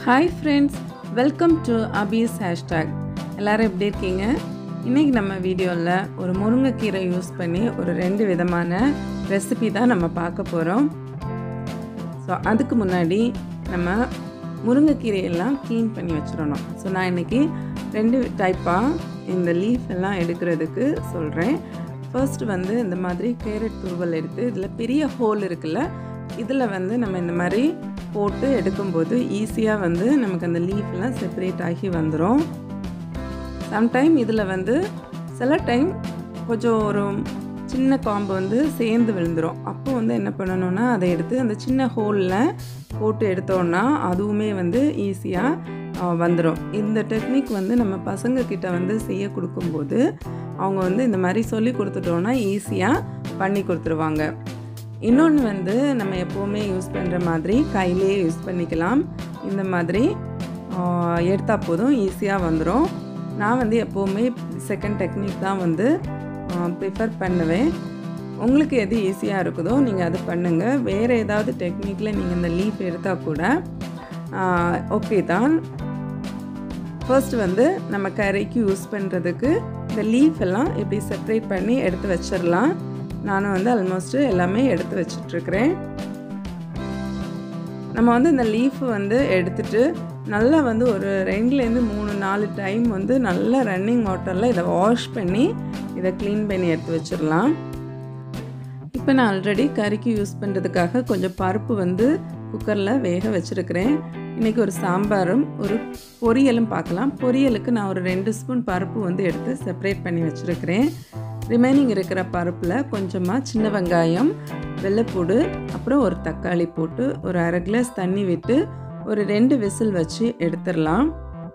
Hi friends, welcome to Abhi's hashtag. எல்லாரும் எப்படி இருக்கீங்க? இன்னைக்கு நம்ம வீடியோல ஒரு முருங்கைக்கீரை யூஸ் பண்ணி ஒரு ரெண்டு விதமான ரெசிபி தான் நம்ம பார்க்க போறோம். சோ அதுக்கு முன்னாடி நம்ம முருங்கைக்கீரை எல்லாம் க்ளீன் பண்ணி வச்சிரணும். சோ நான் இன்னைக்கு ரெண்டு டைப்பா இந்த லீஃப் எல்லாம் எடுக்கிறதுக்கு சொல்றேன். ஃபர்ஸ்ட் வந்து இந்த மாதிரி கேரட் துருவல் எடுத்து இதுல பெரிய ஹோல் இருக்குல்ல, இதில் வந்து நம்ம இந்த மாதிரி போட்டு எடுக்கும்போது ஈஸியாக வந்து நமக்கு அந்த லீஃப்லாம் செப்பரேட் ஆகி வந்துடும். சம்டைம் இதில் வந்து சில டைம் கொஞ்சம் ஒரு சின்ன காம்பு வந்து சேர்ந்து விழுந்துடும். அப்போ வந்து என்ன பண்ணணும்னா அதை எடுத்து அந்த சின்ன ஹோலில் போட்டு எடுத்தோன்னா அதுவுமே வந்து ஈஸியாக வந்துடும். இந்த டெக்னிக் வந்து நம்ம பசங்கக்கிட்ட வந்து செய்ய கொடுக்கும்போது அவங்க வந்து இந்த மாதிரி சொல்லி கொடுத்துட்டோன்னா ஈஸியாக பண்ணி கொடுத்துருவாங்க. இன்னொன்று வந்து நம்ம எப்போவுமே யூஸ் பண்ணுற மாதிரி கையிலே யூஸ் பண்ணிக்கலாம். இந்த மாதிரி எடுத்தால் போதும், ஈஸியாக வந்துடும். நான் வந்து எப்போவுமே செகண்ட் டெக்னிக் தான் வந்து ப்ரிஃபர் பண்ணுவேன். உங்களுக்கு எது ஈஸியாக இருக்குதோ நீங்கள் அது பண்ணுங்கள். வேறு ஏதாவது டெக்னிக்கில் நீங்கள் இந்த லீஃப் எடுத்தால் கூட ஓகே தான். ஃபர்ஸ்ட் வந்து நம்ம கரைக்கு யூஸ் பண்ணுறதுக்கு இந்த லீஃப் எல்லாம் இப்படி செப்ரேட் பண்ணி எடுத்து வச்சிடலாம். நானும் வந்து ஆல்மோஸ்ட் எல்லாமே எடுத்து வச்சிட்ருக்கிறேன். நம்ம வந்து இந்த லீஃப் வந்து எடுத்துட்டு நல்லா வந்து ஒரு 2-3-4 டைம் வந்து நல்லா ரன்னிங் வாட்டரில் இதை வாஷ் பண்ணி இதை க்ளீன் பண்ணி எடுத்து வச்சிடலாம். இப்போ நான் ஆல்ரெடி கறிக்கு யூஸ் பண்ணுறதுக்காக கொஞ்சம் பருப்பு வந்து குக்கரில் வேக வச்சுருக்கிறேன். இன்றைக்கி ஒரு சாம்பாரும் ஒரு பொரியலும் பார்க்கலாம். பொரியலுக்கு நான் ஒரு 2 ஸ்பூன் பருப்பு வந்து எடுத்து செப்பரேட் பண்ணி வச்சுருக்கிறேன். ரிமைனிங் இருக்கிற பருப்பில் கொஞ்சமாக சின்ன வெங்காயம், வெள்ளைப்பூடு, அப்புறம் ஒரு தக்காளி போட்டு ஒரு 1/2 கிளாஸ் தண்ணி விட்டு ஒரு 2 விசில் வச்சு எடுத்துடலாம்.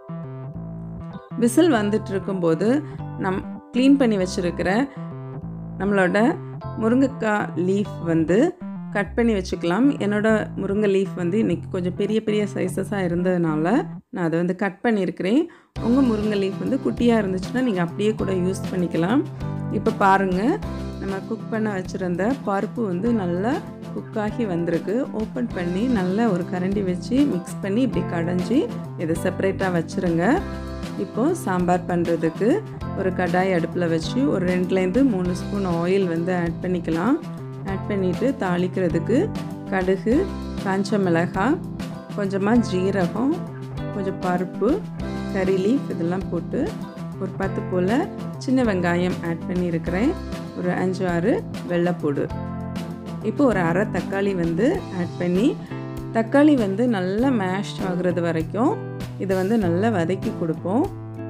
விசில் வந்துட்டு இருக்கும்போது க்ளீன் பண்ணி வச்சுருக்கிற நம்மளோட முருங்கைக்காய் லீஃப் வந்து கட் பண்ணி வச்சுக்கலாம். என்னோடய முருங்கை லீஃப் வந்து இன்றைக்கி கொஞ்சம் பெரிய பெரிய சைஸஸாக இருந்ததுனால நான் அதை வந்து கட் பண்ணியிருக்கிறேன். உங்கள் முருங்கை லீஃப் வந்து குட்டியாக இருந்துச்சுன்னா நீங்கள் அப்படியே கூட யூஸ் பண்ணிக்கலாம். இப்போ பாருங்கள், நம்ம குக் பண்ண வச்சுருந்த பருப்பு வந்து நல்லா குக்காகி வந்திருக்கு. ஓப்பன் பண்ணி நல்லா ஒரு கரண்டி வச்சு மிக்ஸ் பண்ணி இப்படி கடைஞ்சி இதை செப்பரேட்டாக வச்சுருங்க. இப்போது சாம்பார் பண்ணுறதுக்கு ஒரு கடாய் அடுப்பில் வச்சு ஒரு 2-3 ஸ்பூன் ஆயில் வந்து ஆட் பண்ணிக்கலாம். ஆட் பண்ணிவிட்டு தாளிக்கிறதுக்கு கடுகு, காஞ்ச மிளகாய், கொஞ்சமாக ஜீரகம், கொஞ்சம் பருப்பு, கறி லீஃப் இதெல்லாம் போட்டு ஒரு 10 போல் சின்ன வெங்காயம் ஆட் பண்ணியிருக்கிறேன். ஒரு 5-6 வெள்ளைப்பூடு. இப்போ ஒரு 1/2 தக்காளி வந்து ஆட் பண்ணி தக்காளி வந்து நல்லா மேஷ் ஆகுறது வரைக்கும் இதை வந்து நல்லா வதக்கி கொடுப்போம்.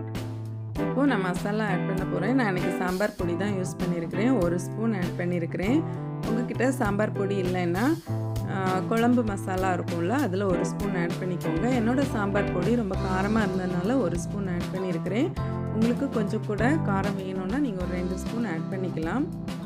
இப்போது நான் மசாலா ஆட் பண்ண போகிறேன். நான் இன்றைக்கி சாம்பார் பொடி தான் யூஸ் பண்ணியிருக்கிறேன். 1 ஸ்பூன் ஆட் பண்ணியிருக்கிறேன். உங்கள்கிட்ட சாம்பார் பொடி இல்லைன்னா குழம்பு மசாலா இருக்கும்ல, அதில் 1 ஸ்பூன் ஆட் பண்ணிக்கோங்க. என்னோடய சாம்பார் பொடி ரொம்ப காரமாக இருந்ததுனால 1 ஸ்பூன் ஆட் பண்ணியிருக்கிறேன். உங்களுக்கு கொஞ்சம் கூட காரம் வேணும்னா நீங்கள் ஒரு 2 ஸ்பூன் ஆட் பண்ணிக்கலாம்.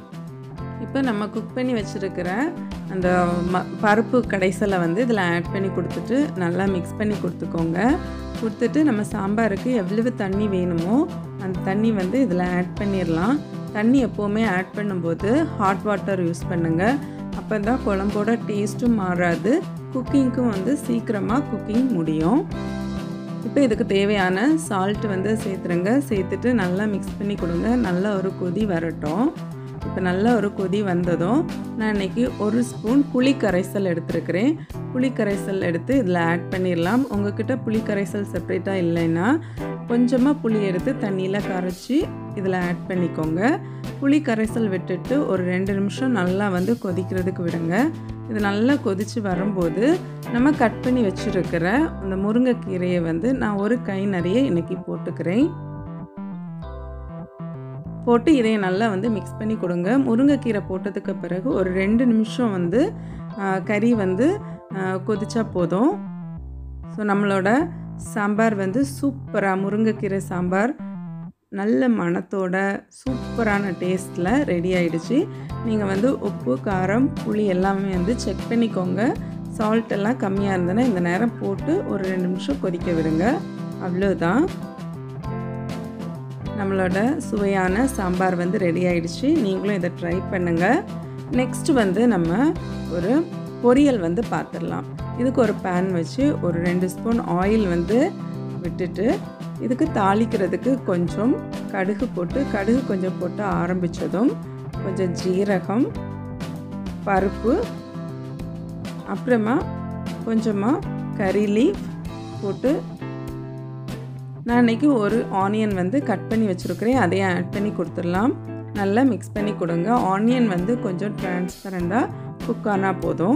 இப்போ நம்ம குக் பண்ணி வச்சுருக்கிற அந்த பருப்பு கடைசியில் வந்து இதில் ஆட் பண்ணி கொடுத்துட்டு நல்லா மிக்ஸ் பண்ணி கொடுத்துக்கோங்க. கொடுத்துட்டு நம்ம சாம்பாருக்கு எவ்வளவு தண்ணி வேணுமோ அந்த தண்ணி வந்து இதில் ஆட் பண்ணிடலாம். தண்ணி எப்போவுமே ஆட் பண்ணும்போது ஹாட் வாட்டர் யூஸ் பண்ணுங்கள். அப்போ தான் குழம்போட டேஸ்ட்டும் மாறாது, குக்கிங்க்கும் வந்து சீக்கிரமாக குக்கிங் முடியும். இப்போ இதுக்கு தேவையான சால்ட் வந்து சேர்த்துருங்க. சேர்த்துட்டு நல்லா மிக்ஸ் பண்ணி கொடுங்க. நல்லா ஒரு கொதி வரட்டும். இப்போ நல்லா ஒரு கொதி வந்ததும் நான் இன்றைக்கி 1 ஸ்பூன் புளி கரைசல் எடுத்துருக்கிறேன். புளி கரைசல் எடுத்து இதில் ஆட் பண்ணிடலாம். உங்கள்கிட்ட புளி கரைசல் செப்ரேட்டாக இல்லைன்னா கொஞ்சமாக புளி எடுத்து தண்ணியில் கரைச்சி இதில் ஆட் பண்ணிக்கோங்க. புளி கரைசல் விட்டுட்டு ஒரு 2 நிமிஷம் நல்லா வந்து கொதிக்கிறதுக்கு விடுங்க. இது நல்லா கொதித்து வரும்போது நம்ம கட் பண்ணி வச்சுருக்கிற அந்த முருங்கைக்கீரையை வந்து நான் ஒரு கை நிறைய இன்றைக்கி போட்டுக்கிறேன். போட்டு இதை நல்லா வந்து மிக்ஸ் பண்ணி கொடுங்க. முருங்கைக்கீரை போட்டதுக்கு பிறகு ஒரு 2 நிமிஷம் வந்து கறி வந்து கொதிச்சா போதும். ஸோ நம்மளோட சாம்பார் வந்து சூப்பராக முருங்கைக்கீரை சாம்பார் நல்ல மணத்தோட சூப்பரான டேஸ்ட்டில் ரெடி ஆகிடுச்சு. நீங்கள் வந்து உப்பு, காரம், புளி எல்லாமே வந்து செக் பண்ணிக்கோங்க. சால்ட் எல்லாம் கம்மியாக இருந்ததுன்னா இந்த நேரம் போட்டு ஒரு 2 நிமிஷம் கொதிக்க விடுங்க. அவ்வளோதான், நம்மளோட சுவையான சாம்பார் வந்து ரெடி ஆகிடுச்சு. நீங்களும் இதை ட்ரை பண்ணுங்கள். நெக்ஸ்ட் வந்து நம்ம ஒரு பொரியல் வந்து பார்த்துடலாம். இதுக்கு ஒரு பேன் வச்சு ஒரு 2 ஸ்பூன் ஆயில் வந்து விட்டுட்டு இதுக்கு தாளிக்கிறதுக்கு கொஞ்சம் கடுகு போட்டு கடுகு கொஞ்சம் போட்டு ஆரம்பித்ததும் கொஞ்சம் ஜீரகம் பருப்பு அப்புறமா கொஞ்சமாக கறி லீஃப் போட்டு நான் இன்றைக்கி ஒரு ஆனியன் வந்து கட் பண்ணி வச்சுருக்கிறேன், அதையும் ஆட் பண்ணி கொடுத்துடலாம். நல்லா மிக்ஸ் பண்ணி கொடுங்க. ஆனியன் வந்து கொஞ்சம் டிரான்ஸ்பரண்டாக குக் ஆனால் போதும்.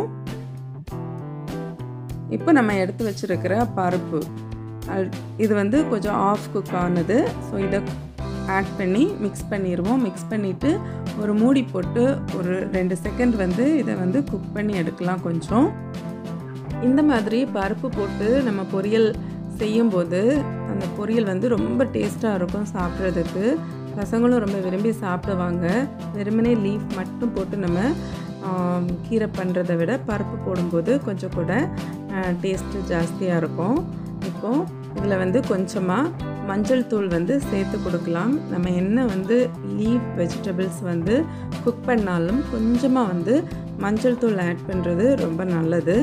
இப்போ நம்ம எடுத்து வச்சுருக்கிற பருப்பு இது வந்து கொஞ்சம் ஆஃப் குக் ஆனது. ஸோ இதை ஆட் பண்ணி மிக்ஸ் பண்ணிடுவோம். மிக்ஸ் பண்ணிவிட்டு ஒரு மூடி போட்டு ஒரு 2 செகண்ட் வந்து இதை வந்து குக் பண்ணி எடுக்கலாம். கொஞ்சம் இந்த மாதிரி பருப்பு போட்டு நம்ம பொரியல் செய்யும்போது அந்த பொரியல் வந்து ரொம்ப டேஸ்ட்டாக இருக்கும் சாப்பிட்றதுக்கு. பசங்களும் ரொம்ப விரும்பி சாப்பிடுவாங்க. வெறுமனே லீஃப் மட்டும் போட்டு நம்ம கீரை பண்ணுறதை விட பருப்பு போடும்போது கொஞ்சம் கூட டேஸ்ட்டு ஜாஸ்தியாக இருக்கும். இப்போது இதில் வந்து கொஞ்சமாக மஞ்சள் தூள் வந்து சேர்த்து கொடுக்கலாம். நம்ம என்ன வந்து லீஃப் வெஜிடபிள்ஸ் வந்து குக் பண்ணாலும் கொஞ்சமாக வந்து மஞ்சள் தூள் ஆட் பண்ணுறது ரொம்ப நல்லது.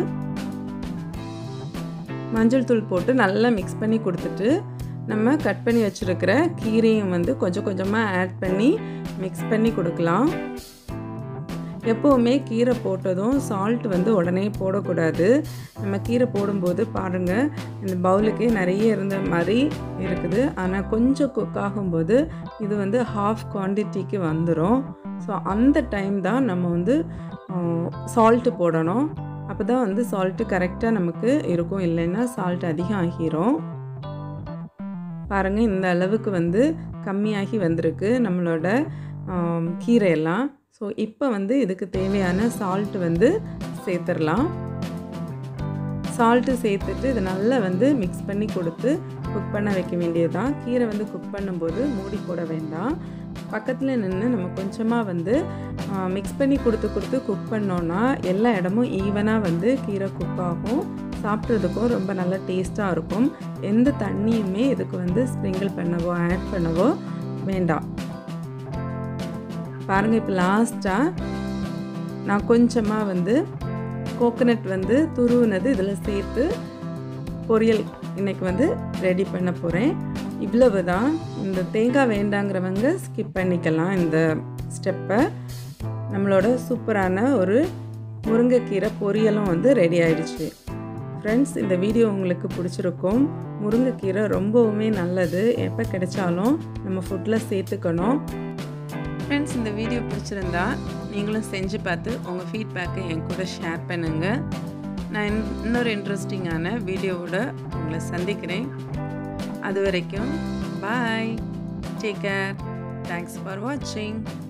மஞ்சள் தூள் போட்டு நல்லா மிக்ஸ் பண்ணி கொடுத்துட்டு நம்ம கட் பண்ணி வச்சுருக்கிற கீரையும் வந்து கொஞ்சம் கொஞ்சமாக ஆட் பண்ணி மிக்ஸ் பண்ணி கொடுக்கலாம். எப்போவுமே கீரை போட்டதும் சால்ட் வந்து உடனே போடக்கூடாது. நம்ம கீரை போடும்போது பாருங்கள் இந்த பவுலுக்கே நிறைய இருந்த மாதிரி இருக்குது. ஆனால் கொஞ்சம் குக் ஆகும்போது இது வந்து ஹாஃப் குவான்டிட்டிக்கு வந்துடும். ஸோ அந்த டைம் தான் நம்ம வந்து சால்ட்டு போடணும். அப்போ தான் வந்து சால்ட்டு கரெக்டாக நமக்கு இருக்கும், இல்லைன்னா சால்ட் அதிகம் ஆகிரும். பாருங்கள் இந்த அளவுக்கு வந்து கம்மியாகி வந்திருக்கு நம்மளோட கீரையெல்லாம். ஸோ இப்போ வந்து இதுக்கு தேவையான சால்ட்டு வந்து சேர்த்துடலாம். சால்ட்டு சேர்த்துட்டு இதை நல்லா வந்து மிக்ஸ் பண்ணி கொடுத்து குக் பண்ண வைக்க வேண்டியதுதான். கீரை வந்து குக் பண்ணும்போது மூடி போட வேண்டாம். பக்கத்தில் நின்று நம்ம கொஞ்சமாக வந்து மிக்ஸ் பண்ணி கொடுத்து குக் பண்ணோன்னா எல்லா இடமும் ஈவனாக வந்து கீரை குக் ஆகும். சாப்பிட்றதுக்கும் ரொம்ப நல்லா டேஸ்ட்டாக இருக்கும். எந்த தண்ணியுமே இதுக்கு வந்து ஸ்ப்ரிங்கிள் பண்ணவோ ஆட் பண்ணவோ வேண்டாம். பாருங்கள் இப்போ லாஸ்ட்டாக நான் கொஞ்சமாக வந்து கோகனட் வந்து துருவுனது இதில் சேர்த்து பொரியல் இன்றைக்கி வந்து ரெடி பண்ண போகிறேன். இவ்வளவு தான். இந்த தேங்காய் வேண்டாங்கிறவங்க ஸ்கிப் பண்ணிக்கலாம் இந்த ஸ்டெப்பை. நம்மளோட சூப்பரான ஒரு முருங்கைக்கீரை பொரியலும் வந்து ரெடி ஆகிடுச்சு. ஃப்ரெண்ட்ஸ், இந்த வீடியோ உங்களுக்கு பிடிச்சிருக்கும். முருங்கைக்கீரை ரொம்பவுமே நல்லது. எப்போ கிடைச்சாலும் நம்ம ஃபுட்டில் சேர்த்துக்கணும். ஃப்ரெண்ட்ஸ், இந்த வீடியோ பிடிச்சிருந்தா நீங்களும் செஞ்சு பார்த்து உங்கள் ஃபீட்பேக்கை என் கூட ஷேர் பண்ணுங்கள். நான் இன்னொரு இன்ட்ரெஸ்டிங்கான வீடியோவோட உங்களை சந்திக்கிறேன். அது வரைக்கும் bye, take care, thanks for வாட்சிங்.